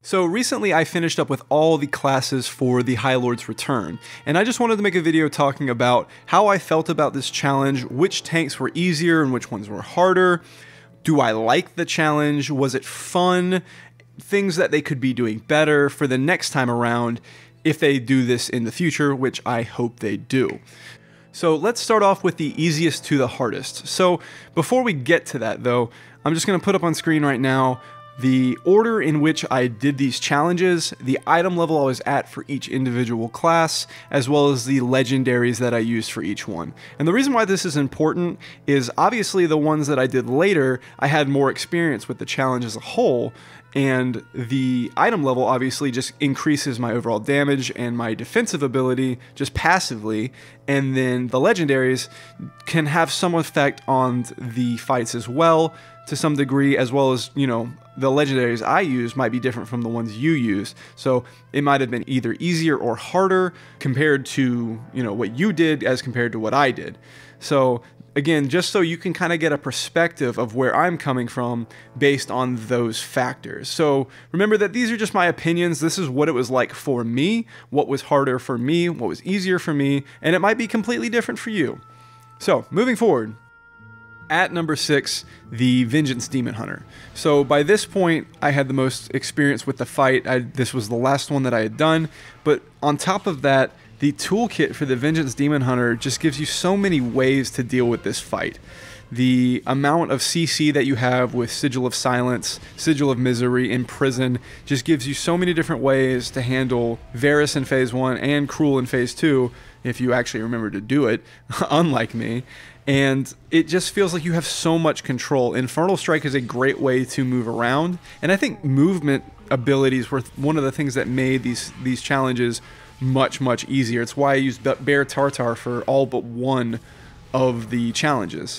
So recently I finished up with all the classes for the Highlord's Return, and I just wanted to make a video talking about how I felt about this challenge, which tanks were easier and which ones were harder. Do I like the challenge? Was it fun? Things that they could be doing better for the next time around if they do this in the future, which I hope they do. So let's start off with the easiest to the hardest. So before we get to that though, I'm just going to put up on screen right now the order in which I did these challenges, the item level I was at for each individual class, as well as the legendaries that I used for each one. And the reason why this is important is obviously the ones that I did later, I had more experience with the challenge as a whole, and the item level obviously just increases my overall damage and my defensive ability just passively, and then the legendaries can have some effect on the fights as well, to some degree, as well as, you know, the legendaries I use might be different from the ones you use. So it might have been either easier or harder compared to, you know, what you did as compared to what I did. So again, just so you can kind of get a perspective of where I'm coming from based on those factors. So remember that these are just my opinions. This is what it was like for me, what was harder for me, what was easier for me, and it might be completely different for you. So moving forward, at number 6, the Vengeance Demon Hunter. So by this point, I had the most experience with the fight. This was the last one that I had done, but on top of that, the toolkit for the Vengeance Demon Hunter just gives you so many ways to deal with this fight. The amount of CC that you have with Sigil of Silence, Sigil of Misery, Imprison, just gives you so many different ways to handle Varus in Phase 1 and Cruel in Phase 2, if you actually remember to do it, unlike me. And it just feels like you have so much control. Infernal Strike is a great way to move around, and I think movement abilities were one of the things that made these challenges much easier. It's why I used Bear Tartar for all but one of the challenges.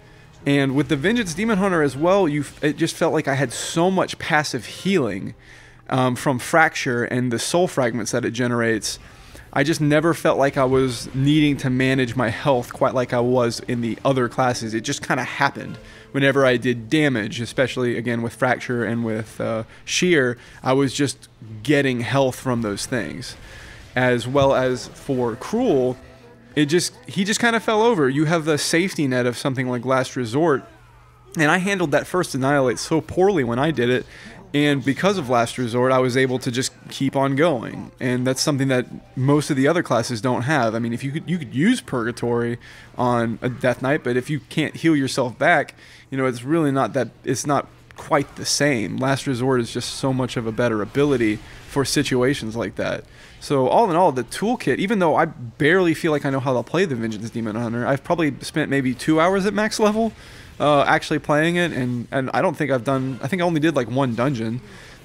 And with the Vengeance Demon Hunter as well, it just felt like I had so much passive healing from Fracture and the soul fragments that it generates. I just never felt like I was needing to manage my health quite like I was in the other classes. It just kind of happened whenever I did damage, especially again with Fracture and with Shear. I was just getting health from those things. As well as for Cruel, he just kind of fell over. You have the safety net of something like Last Resort, and I handled that first Annihilate so poorly when I did it. And because of Last Resort, I was able to just keep on going. And that's something that most of the other classes don't have. I mean, if you could use Purgatory on a Death Knight, but if you can't heal yourself back, you know, it's really not that, it's not quite the same. Last Resort is just so much of a better ability for situations like that. So all in all, the toolkit, even though I barely feel like I know how to play the Vengeance Demon Hunter, I've probably spent maybe 2 hours at max level actually playing it, and I don't think I think I only did like one dungeon.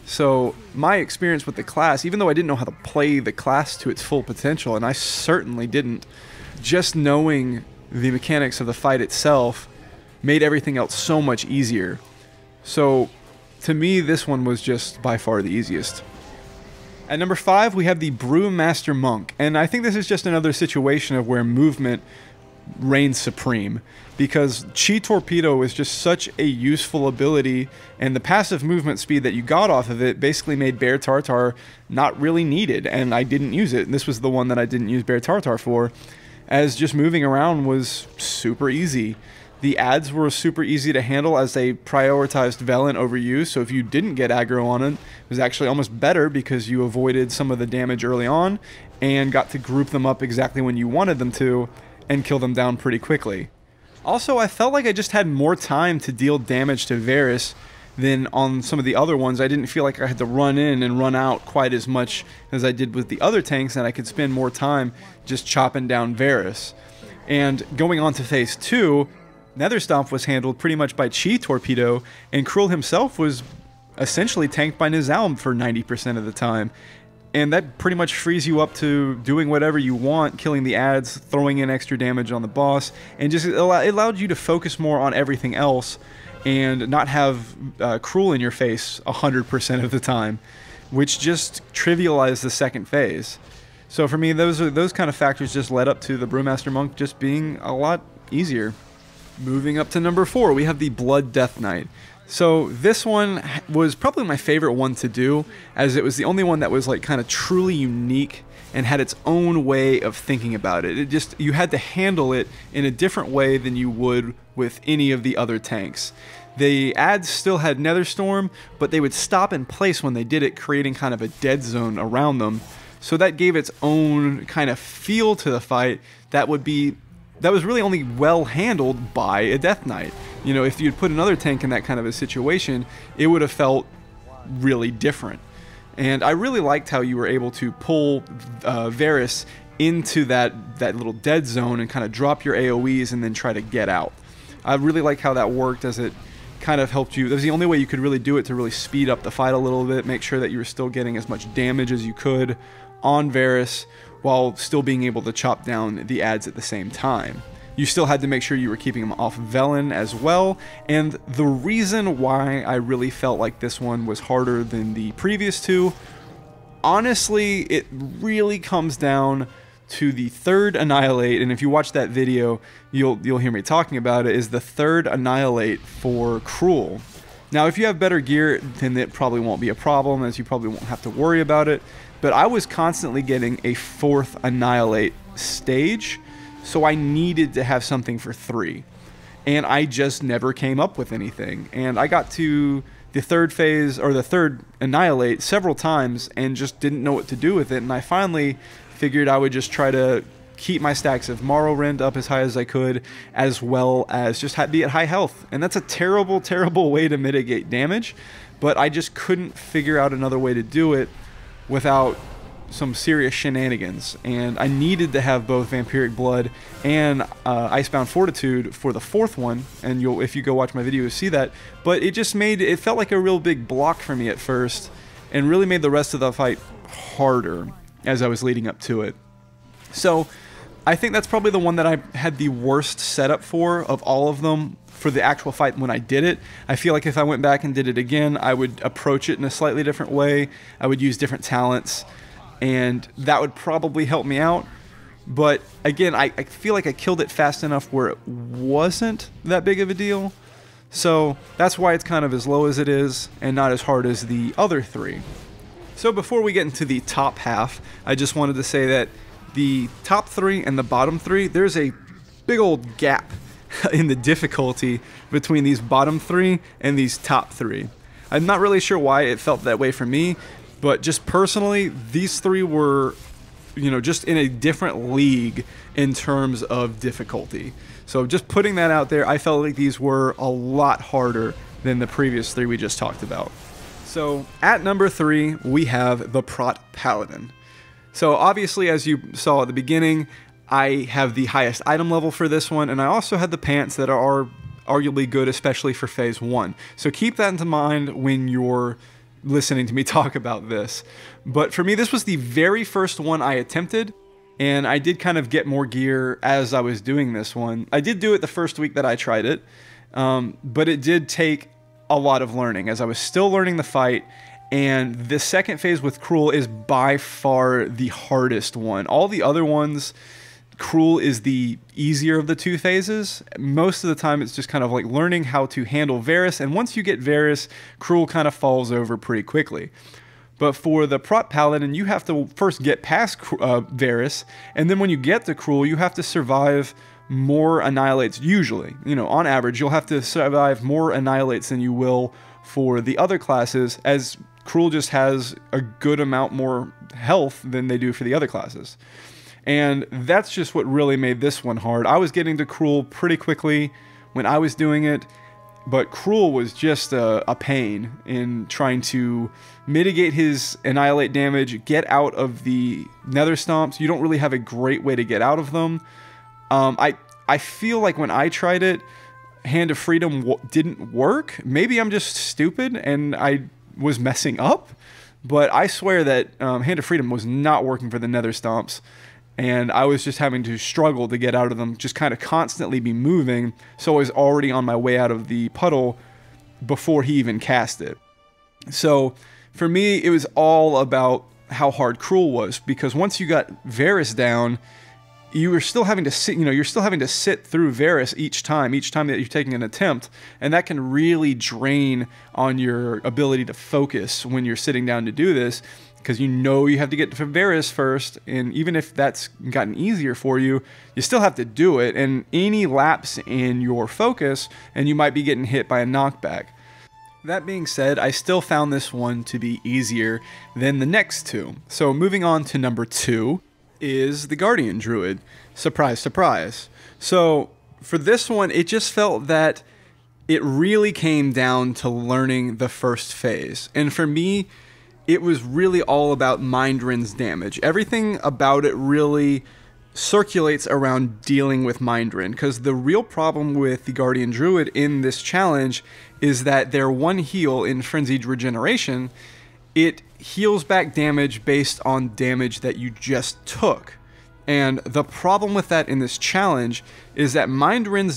So my experience with the class, even though I didn't know how to play the class to its full potential, and I certainly didn't, just knowing the mechanics of the fight itself made everything else so much easier. So to me, this one was just by far the easiest. At number 5, we have the Brewmaster Monk, and I think this is just another situation of where movement reigns supreme, because Chi Torpedo is just such a useful ability, and the passive movement speed that you got off of it basically made Bear Tartar not really needed, and I didn't use it. And this was the one that I didn't use Bear Tartar for, as just moving around was super easy. The ads were super easy to handle as they prioritized Velen over you, so if you didn't get aggro on it, it was actually almost better because you avoided some of the damage early on and got to group them up exactly when you wanted them to and kill them down pretty quickly. Also, I felt like I just had more time to deal damage to Varus than on some of the other ones. I didn't feel like I had to run in and run out quite as much as I did with the other tanks, and I could spend more time just chopping down Varus. And going on to Phase 2, Netherstomp was handled pretty much by Chi Torpedo, and Cruel himself was essentially tanked by Nizalm for 90% of the time. And that pretty much frees you up to doing whatever you want, killing the ads, throwing in extra damage on the boss, and just it allowed you to focus more on everything else and not have Cruel in your face 100% of the time, which just trivialized the second phase. So for me, those kind of factors just led up to the Brewmaster Monk just being a lot easier. Moving up to number 4, we have the Blood Death Knight. So this one was probably my favorite one to do, as it was the only one that was like kind of truly unique and had its own way of thinking about it. You had to handle it in a different way than you would with any of the other tanks. The ads still had Netherstorm, but they would stop in place when they did it, creating kind of a dead zone around them. So that gave its own kind of feel to the fight that was really only well handled by a Death Knight. You know, if you'd put another tank in that kind of a situation, it would have felt really different. And I really liked how you were able to pull Varys into that little dead zone and kind of drop your AoEs and then try to get out. I really like how that worked, as it kind of helped you. That was the only way you could really do it, to really speed up the fight a little bit, make sure that you were still getting as much damage as you could on Varys while still being able to chop down the ads at the same time. You still had to make sure you were keeping them off Velen as well, and the reason why I really felt like this one was harder than the previous two, honestly, it really comes down to the third Annihilate, and if you watch that video, you'll hear me talking about it, is the third Annihilate for Cruel. Now, if you have better gear, then it probably won't be a problem, as you probably won't have to worry about it, but I was constantly getting a fourth Annihilate stage, so I needed to have something for 3. And I just never came up with anything. And I got to the third phase, or the third Annihilate, several times and just didn't know what to do with it. And I finally figured I would just try to keep my stacks of Morrowind up as high as I could, as well as just be at high health. And that's a terrible, terrible way to mitigate damage, but I just couldn't figure out another way to do it without some serious shenanigans, and I needed to have both Vampiric Blood and Icebound Fortitude for the fourth one, and if you go watch my video, you'll see that, but it felt like a real big block for me at first, and really made the rest of the fight harder as I was leading up to it. So I think that's probably the one that I had the worst setup for of all of them for the actual fight when I did it. I feel like if I went back and did it again, I would approach it in a slightly different way. I would use different talents, and that would probably help me out. But again, I feel like I killed it fast enough where it wasn't that big of a deal. So that's why it's kind of as low as it is and not as hard as the other 3. So before we get into the top half, I just wanted to say that the top 3 and the bottom 3, there's a big old gap in the difficulty between these bottom 3 and these top 3. I'm not really sure why it felt that way for me, but just personally, these 3 were, you know, just in a different league in terms of difficulty. So just putting that out there, I felt like these were a lot harder than the previous 3 we just talked about. So at number 3, we have the Prot Paladin. So obviously, as you saw at the beginning, I have the highest item level for this one, and I also had the pants that are arguably good, especially for phase 1. So keep that into mind when you're listening to me talk about this. But for me, this was the very first one I attempted, and I did kind of get more gear as I was doing this one. I did do it the first week that I tried it, but it did take a lot of learning, as I was still learning the fight, and the second phase with Cruel is by far the hardest one. All the other ones, Cruel is the easier of the 2 phases. Most of the time it's just kind of like learning how to handle Varys, and once you get Varys, Cruel kind of falls over pretty quickly. But for the Prot Paladin, you have to first get past Varys, and then when you get to Cruel, you have to survive more Annihilates usually. You know, on average, you'll have to survive more Annihilates than you will for the other classes, as Cruel just has a good amount more health than they do for the other classes. And that's just what really made this one hard. I was getting to Cruel pretty quickly when I was doing it, but Cruel was just a pain in trying to mitigate his Annihilate damage, get out of the Nether Stomps. You don't really have a great way to get out of them. I feel like when I tried it, Hand of Freedom didn't work. Maybe I'm just stupid and I was messing up, but I swear that Hand of Freedom was not working for the Nether Stomps, and I was just having to struggle to get out of them, just kind of constantly be moving, so I was already on my way out of the puddle before he even cast it. So for me, it was all about how hard Cruel was, because once you got Varys down, you are still having to sit, you're still having to sit through Varus each time that you're taking an attempt, and that can really drain on your ability to focus when you're sitting down to do this, because you have to get to Varus first, and even if that's gotten easier for you, you still have to do it, and any lapse in your focus, and you might be getting hit by a knockback. That being said, I still found this one to be easier than the next two. So moving on to number 2 is the Guardian Druid. Surprise, surprise. So for this one, it just felt that it really came down to learning the first phase. And for me, it was really all about Mindrin's damage. Everything about it really circulates around dealing with Mindrin, because the real problem with the Guardian Druid in this challenge is that their one heal in Frenzied Regeneration, it heals back damage based on damage that you just took. And the problem with that in this challenge is that Mindrin's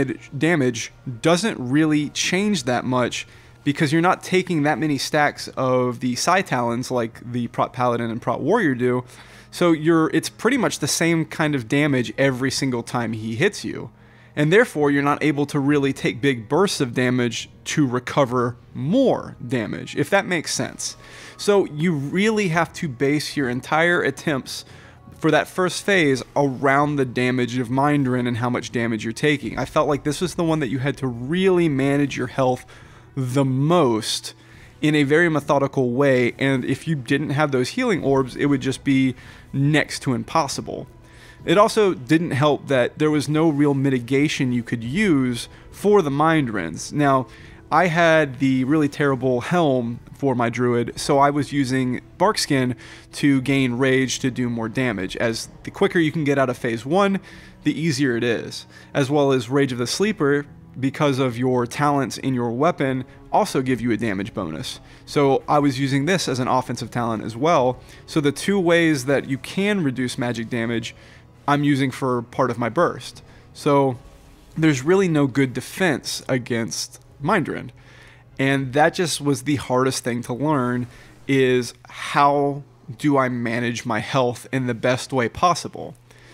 damage doesn't really change that much, because you're not taking that many stacks of the Psi Talons like the Prot Paladin and Prot Warrior do. So it's pretty much the same kind of damage every single time he hits you. And therefore, you're not able to really take big bursts of damage to recover more damage, if that makes sense. So you really have to base your entire attempts for that first phase around the damage of Mindrin and how much damage you're taking. I felt like this was the one that you had to really manage your health the most in a very methodical way, and if you didn't have those healing orbs, it would just be next to impossible. It also didn't help that there was no real mitigation you could use for the Mindrins. Now, I had the really terrible helm for my druid, so I was using Barkskin to gain rage to do more damage, as the quicker you can get out of phase 1, the easier it is. As well as Rage of the Sleeper, because of your talents in your weapon, also give you a damage bonus. So I was using this as an offensive talent as well. So the two ways that you can reduce magic damage, I'm using for part of my burst. So there's really no good defense against Mindrin. And that just was the hardest thing to learn, is how do I manage my health in the best way possible?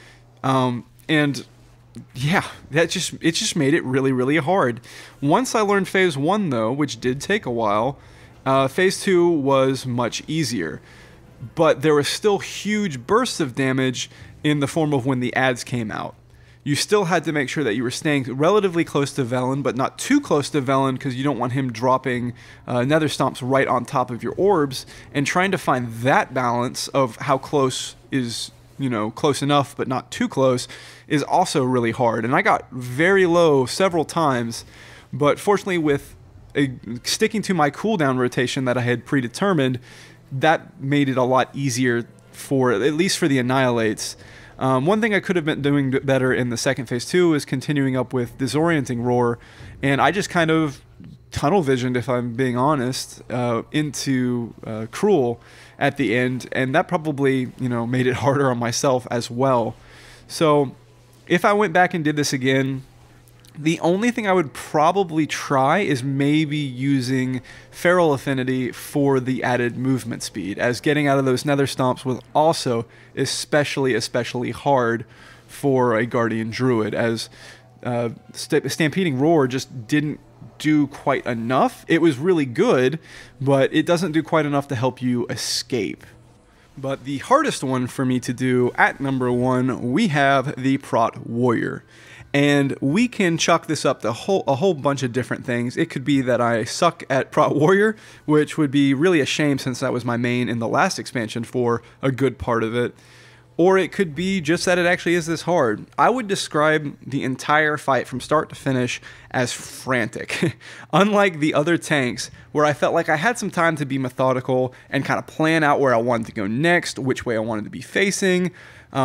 And yeah, it just made it really, really hard. Once I learned phase 1 though, which did take a while, phase 2 was much easier. But there was still huge bursts of damage in the form of when the ads came out. You still had to make sure that you were staying relatively close to Velen, but not too close to Velen, because you don't want him dropping Nether Stomps right on top of your orbs, and trying to find that balance of how close is, close enough but not too close, is also really hard. And I got very low several times, but fortunately with sticking to my cooldown rotation that I had predetermined, that made it a lot easier for, at least for the Annihilates. One thing I could have been doing better in the second phase 2 is continuing up with Disorienting Roar, and I just kind of tunnel visioned, if I'm being honest, into Cruel at the end, and that probably, made it harder on myself as well. So if I went back and did this again, the only thing I would probably try is maybe using Feral Affinity for the added movement speed, as getting out of those Nether Stomps was also especially hard for a Guardian Druid, as Stampeding Roar just didn't do quite enough. It was really good, but it doesn't do quite enough to help you escape. But the hardest one for me to do at number 1, we have the Prot Warrior. And we can chalk this up to a whole bunch of different things. It could be that I suck at Prot Warrior, which would be really a shame since that was my main in the last expansion for a good part of it. Or it could be just that it actually is this hard. I would describe the entire fight from start to finish as frantic. Unlike the other tanks, where I felt like I had some time to be methodical and kind of plan out where I wanted to go next, which way I wanted to be facing,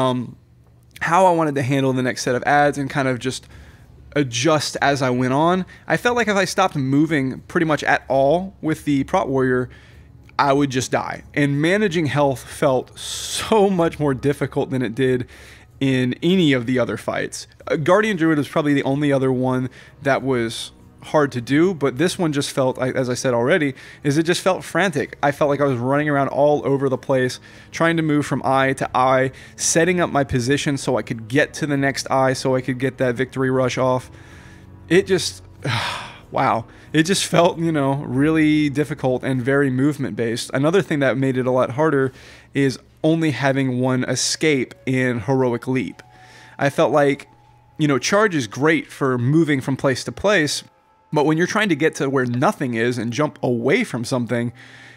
how I wanted to handle the next set of ads, and kind of just adjust as I went on. I felt like if I stopped moving pretty much at all with the Prot Warrior, I would just die. And managing health felt so much more difficult than it did in any of the other fights. Guardian Druid was probably the only other one that was hard to do, but this one just felt, as I said already, it just felt frantic. I felt like I was running around all over the place, trying to move from eye to eye, setting up my position so I could get to the next eye, so I could get that victory rush off. It just, wow. It just felt, you know, really difficult and very movement based. Another thing that made it a lot harder is only having one escape in Heroic Leap. I felt like, you know, charge is great for moving from place to place, but when you're trying to get to where nothing is and jump away from something,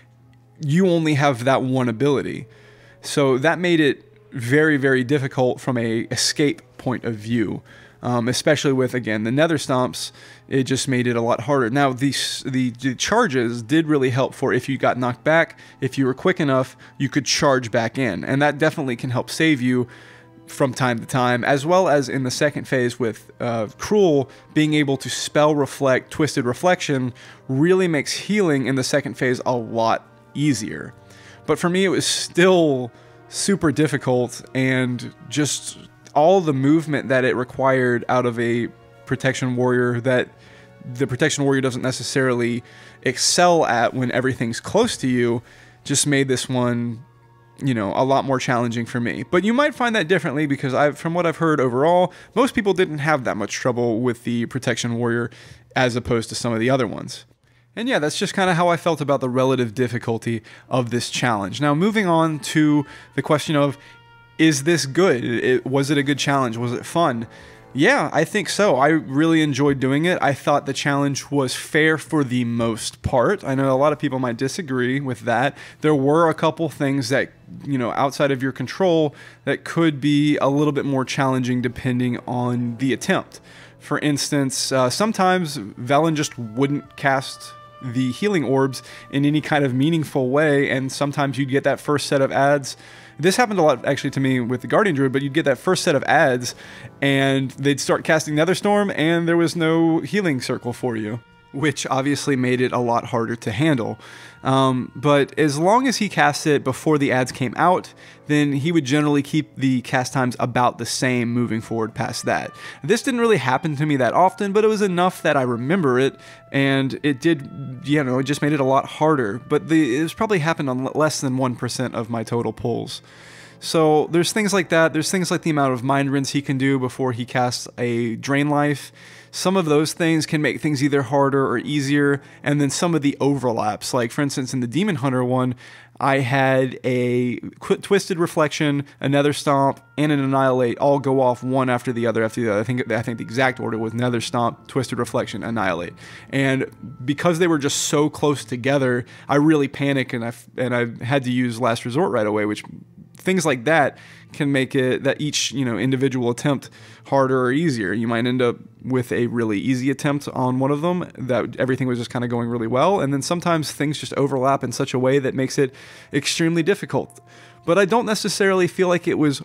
you only have that one ability. So that made it very, very difficult from a escape point of view. Especially with, again, the Nether Stomps, it just made it a lot harder. Now, the charges did really help for if you got knocked back, if you were quick enough, you could charge back in. And that definitely can help save you from time to time, as well as in the second phase with Cruel, being able to spell reflect, Twisted Reflection, really makes healing in the second phase a lot easier. But for me, it was still super difficult, and just all the movement that it required out of a Protection Warrior that the Protection Warrior doesn't necessarily excel at when everything's close to you, just made this one, you know, a lot more challenging for me. But you might find that differently, because from what I've heard overall, most people didn't have that much trouble with the Protection Warrior as opposed to some of the other ones. And yeah, that's just kind of how I felt about the relative difficulty of this challenge. Now, moving on to the question of, is this good? Was it a good challenge? Was it fun? Yeah, I think so. I really enjoyed doing it. I thought the challenge was fair for the most part. I know a lot of people might disagree with that. There were a couple things that, you know, outside of your control that could be a little bit more challenging depending on the attempt. For instance, sometimes Velen just wouldn't cast the healing orbs in any kind of meaningful way, and sometimes you'd get that first set of ads. This happened a lot actually to me with the Guardian Druid, but you'd get that first set of ads and they'd start casting Netherstorm and there was no healing circle for you, which obviously made it a lot harder to handle. But as long as he cast it before the ads came out, then he would generally keep the cast times about the same moving forward past that. This didn't really happen to me that often, but it was enough that I remember it, and it did, you know, it just made it a lot harder. But it was probably happened on less than 1% of my total pulls. So there's things like that. There's things like the amount of Mind Rinse he can do before he casts a Drain Life. Some of those things can make things either harder or easier, and then some of the overlaps. Like, for instance, in the Demon Hunter one, I had a Twisted Reflection, a Nether Stomp, and an Annihilate all go off one after the other after the other. I think the exact order was Nether Stomp, Twisted Reflection, Annihilate. And because they were just so close together, I really panicked, and I had to use Last Resort right away, which things like that can make it that each, you know, individual attempt harder or easier. You might end up with a really easy attempt on one of them that everything was just kind of going really well, and then sometimes things just overlap in such a way that makes it extremely difficult. But I don't necessarily feel like it was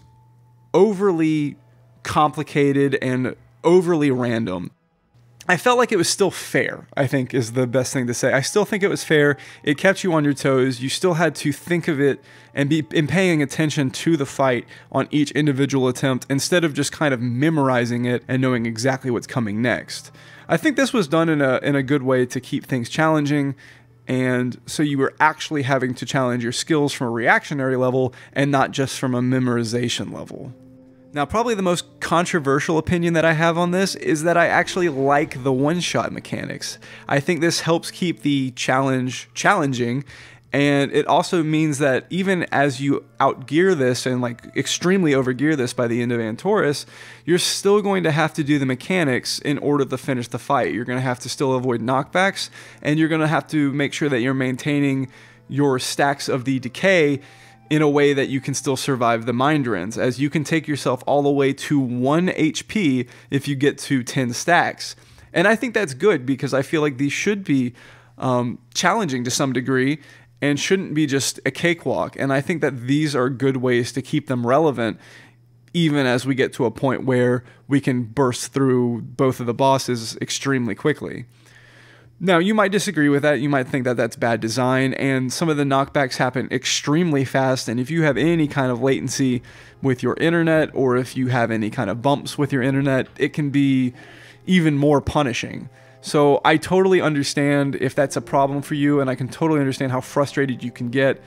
overly complicated and overly random. I felt like it was still fair, I think is the best thing to say. I still think it was fair. It kept you on your toes. You still had to think of it and be paying attention to the fight on each individual attempt instead of just kind of memorizing it and knowing exactly what's coming next. I think this was done in a good way to keep things challenging, and so you were actually having to challenge your skills from a reactionary level and not just from a memorization level. Now, probably the most controversial opinion that I have on this is that I actually like the one-shot mechanics. I think this helps keep the challenge challenging, and it also means that even as you outgear this and like extremely overgear this by the end of Antorus, you're still going to have to do the mechanics in order to finish the fight. You're going to have to still avoid knockbacks, and you're going to have to make sure that you're maintaining your stacks of the decay in a way that you can still survive the Mind Rinse, as you can take yourself all the way to 1 HP if you get to 10 stacks. And I think that's good, because I feel like these should be challenging to some degree and shouldn't be just a cakewalk. And I think that these are good ways to keep them relevant, even as we get to a point where we can burst through both of the bosses extremely quickly. Now, you might disagree with that. You might think that that's bad design, and some of the knockbacks happen extremely fast, and if you have any kind of latency with your internet, or if you have any kind of bumps with your internet, it can be even more punishing. So I totally understand if that's a problem for you, and I can totally understand how frustrated you can get.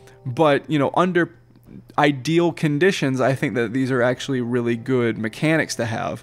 But, you know, under ideal conditions, I think that these are actually really good mechanics to have.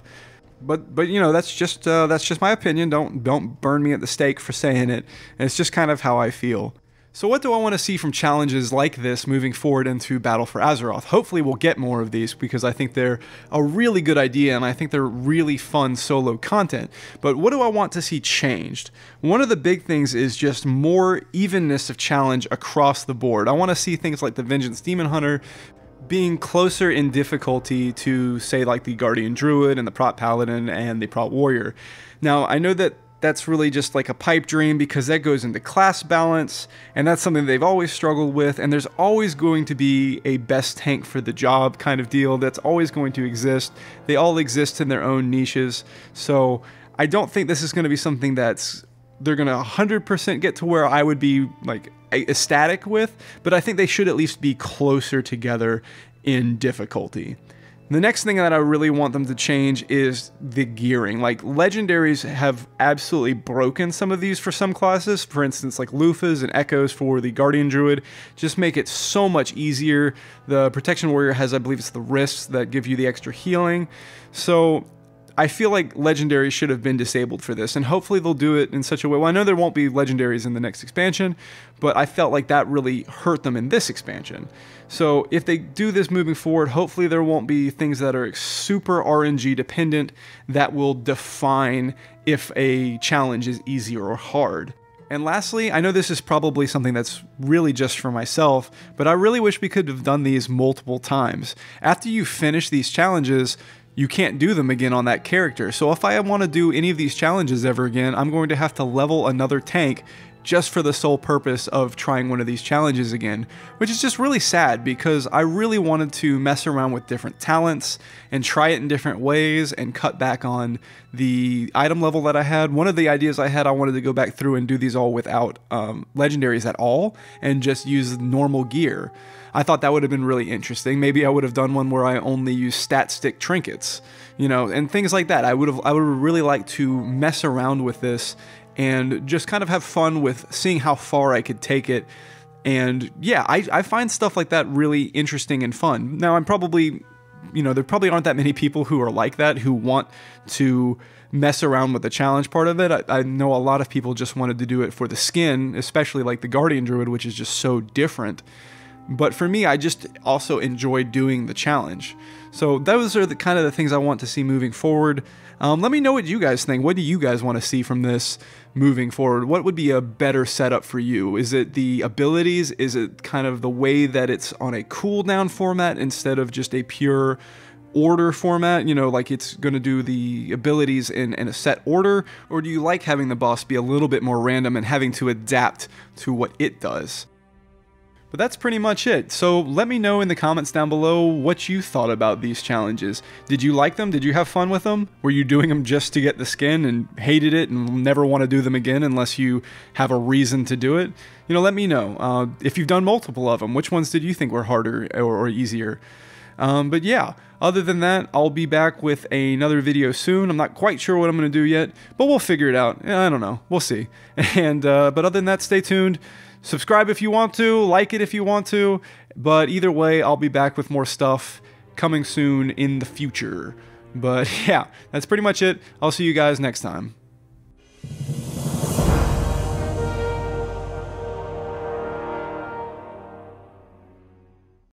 But you know, that's just my opinion. Don't burn me at the stake for saying it. And it's just kind of how I feel. So what do I want to see from challenges like this moving forward into Battle for Azeroth? Hopefully we'll get more of these, because I think they're a really good idea and I think they're really fun solo content. But what do I want to see changed? One of the big things is just more evenness of challenge across the board. I want to see things like the Vengeance Demon Hunter being closer in difficulty to, say, like the Guardian Druid and the Prot Paladin and the Prot Warrior. Now, I know that that's really just like a pipe dream, because that goes into class balance, and that's something they've always struggled with, and there's always going to be a best tank for the job kind of deal that's always going to exist. They all exist in their own niches, so I don't think this is going to be something that's they're going to 100% get to where I would be like ecstatic with, but I think they should at least be closer together in difficulty. The next thing that I really want them to change is the gearing. Like, legendaries have absolutely broken some of these for some classes. For instance, like loofahs and echoes for the Guardian Druid just make it so much easier. The Protection Warrior has, I believe it's the wrists that give you the extra healing. So I feel like legendaries should have been disabled for this, and hopefully they'll do it in such a way. Well, I know there won't be legendaries in the next expansion, but I felt like that really hurt them in this expansion. So if they do this moving forward, hopefully there won't be things that are super RNG dependent that will define if a challenge is easy or hard. And lastly, I know this is probably something that's really just for myself, but I really wish we could have done these multiple times. After you finish these challenges, you can't do them again on that character. So if I want to do any of these challenges ever again, I'm going to have to level another tank just for the sole purpose of trying one of these challenges again, which is just really sad, because I really wanted to mess around with different talents and try it in different ways and cut back on the item level that I had. One of the ideas I had, I wanted to go back through and do these all without legendaries at all and just use normal gear. I thought that would have been really interesting. Maybe I would have done one where I only use stat stick trinkets, you know, and things like that. I would really like to mess around with this and just kind of have fun with seeing how far I could take it. And yeah, I find stuff like that really interesting and fun. Now, I'm probably, you know, there probably aren't that many people who are like that, who want to mess around with the challenge part of it. I know a lot of people just wanted to do it for the skin, especially like the Guardian Druid, which is just so different. But for me, I just also enjoy doing the challenge. So those are the kind of the things I want to see moving forward. Let me know what you guys think. What do you guys want to see from this moving forward? What would be a better setup for you? Is it the abilities? Is it kind of the way that it's on a cooldown format instead of just a pure order format? You know, like it's going to do the abilities in a set order? Or do you like having the boss be a little bit more random and having to adapt to what it does? But that's pretty much it. So let me know in the comments down below what you thought about these challenges. Did you like them? Did you have fun with them? Were you doing them just to get the skin and hated it and never want to do them again unless you have a reason to do it? You know, let me know. If you've done multiple of them, which ones did you think were harder or easier? But yeah, other than that, I'll be back with another video soon. I'm not quite sure what I'm going to do yet, but we'll figure it out. I don't know. We'll see. And but other than that, stay tuned. Subscribe if you want to, like it if you want to, but either way, I'll be back with more stuff coming soon in the future. But yeah, that's pretty much it. I'll see you guys next time.